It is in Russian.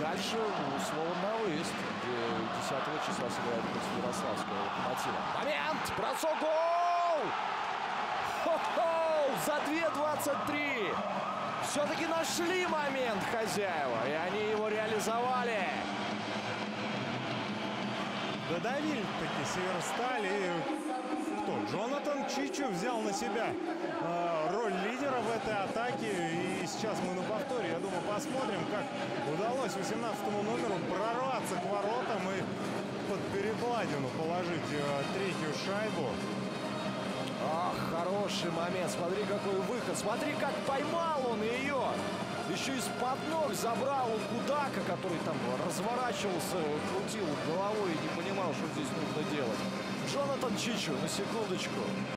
дальше слово на выезд. 10 числа сыграет против Ярославского Локомотива. Момент! Бросок! Гол! Хо-хо! За 2:23! Все-таки нашли момент хозяева, и они его реализовали. Додавили таки Северсталь. И кто? Джонатан Чичу взял на себя роль лидера в этой атаке. И сейчас мы на повторе, я думаю, посмотрим, как удалось 18-му номеру прорваться к воротам и под перекладину положить третью шайбу. Ах, хороший момент. Смотри, какой выход. Смотри, как поймал он ее. Еще из-под ног забрал он Кудака, который там разворачивался, крутил головой и не понимал, что здесь нужно делать. Джонатан Чичу, на секундочку.